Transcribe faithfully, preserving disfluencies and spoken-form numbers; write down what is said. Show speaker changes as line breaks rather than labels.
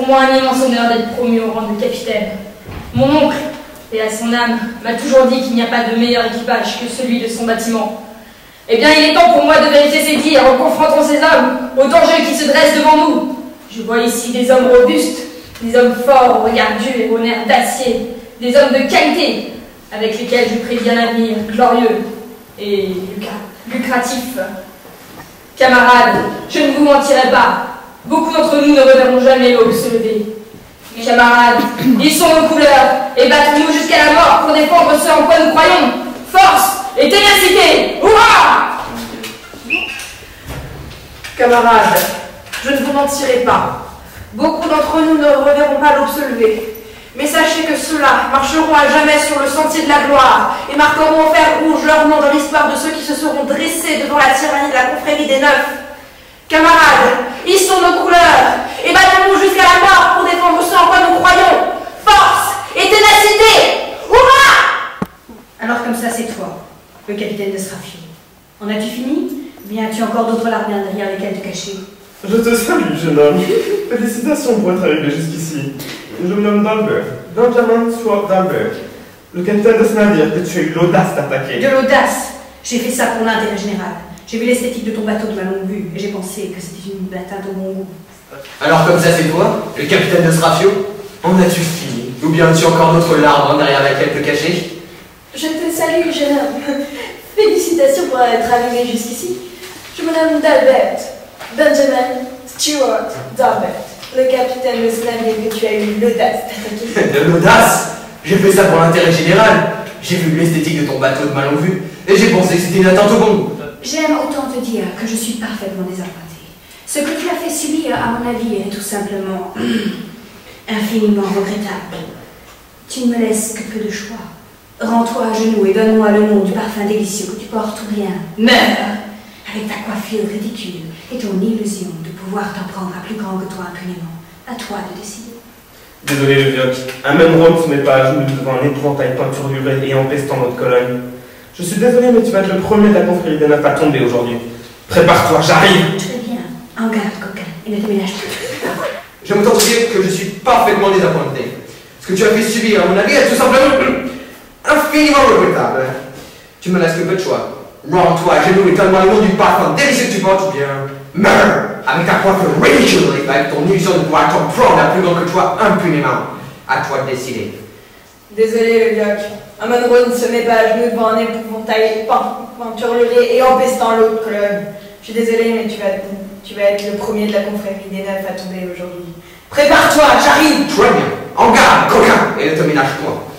pour moi un immense honneur d'être promu au rang de capitaine. Mon oncle, et à son âme, m'a toujours dit qu'il n'y a pas de meilleur équipage que celui de son bâtiment. Eh bien, il est temps pour moi de vérifier ses dires en confrontant ces hommes aux dangers qui se dressent devant nous. Je vois ici des hommes robustes, des hommes forts au regard dur et au nerf d'acier, des hommes de qualité, avec lesquels je prédis un avenir glorieux et lucratif. Camarades, je ne vous mentirai pas, beaucoup d'entre nous ne reverront jamais l'aube se lever. Camarades, ils sont nos couleurs, et battons-nous jusqu'à la mort pour défendre ce en quoi nous croyons. Force et ténacité, hurrah!
Camarades, je ne vous mentirai pas. Beaucoup d'entre nous ne reverront pas l'aube se lever. Mais sachez que ceux-là marcheront à jamais sur le sentier de la gloire et marqueront au fer rouge leur nom dans l'histoire de ceux qui se seront dressés devant la tyrannie de la confrérie des Neufs. Camarades, ils sont nos couleurs, et battons-nous jusqu'à la mort pour défendre ce en quoi nous croyons. Force et ténacité, hurrah!
Alors comme ça, c'est toi, le capitaine de Srafio. En as-tu fini? Bien, as-tu encore d'autres larmiens derrière lesquels te cacher?
Je te salue, jeune homme. Félicitations pour être arrivé jusqu'ici. Je me nomme Dalbert, Benjamin Sword Dalbert, le capitaine de ce navire que tu as eu l'audace d'attaquer.
De l'audace? J'ai fait ça pour l'intérêt général. J'ai vu l'esthétique de ton bateau de ma longue vue et j'ai pensé que c'était une atteinte au bon goût.
Alors comme ça c'est toi, le capitaine de Srafio? En as-tu fini? Ou bien as-tu encore d'autres larmes derrière laquelle te cacher?
Je te salue, jeune homme. Félicitations pour être arrivé jusqu'ici. Je me nomme Dalbert, Benjamin Stewart Dalbert, le capitaine de ce navire que tu as eu l'audace d'attaquer.
De l'audace? J'ai fait ça pour l'intérêt général. J'ai vu l'esthétique de ton bateau de ma longue vue et j'ai pensé que c'était une atteinte au bon goût.
J'aime autant te dire que je suis parfaitement désappointée. Ce que tu as fait subir, à mon avis, est tout simplement infiniment regrettable. Tu ne me laisses que peu de choix. Rends-toi à genoux et donne-moi le nom du parfum délicieux que tu portes ou rien. Meurs avec ta coiffure ridicule et ton illusion de pouvoir t'en prendre à plus grand que toi impunément. À toi de décider.
Désolé, le vieux. Un même rôle se met pas à genoux devant un épouvantail peinturluré et empestant notre colonne. Je suis désolé, mais tu vas être le premier de la confrérie des Neufs à tomber aujourd'hui. Prépare-toi, j'arrive!
Très bien. En garde, coquin, et ne te ménage plus.
Je me tente de dire que je suis parfaitement désappointé. Ce que tu as fait subir, à mon avis, est tout simplement infiniment regrettable. Tu me laisses que peu de choix. Rends-toi à genoux et donne-moi le nom du parfum délicieux que tu portes, ou bien meurs avec ta coiffure ridicule et avec ton illusion de pouvoir t'en prendre à plus grand que toi impunément. À toi de décider.
Désolé, le Lioc. Amon ne se met pas à genoux devant un épouvantail peinturluré et empestant l'autre colonne. Je suis désolé, mais tu vas, tu vas être le premier de la confrérie des Neufs à tomber aujourd'hui. Prépare-toi, j'arrive!
Très bien. En garde, coquin, et ne te ménage point.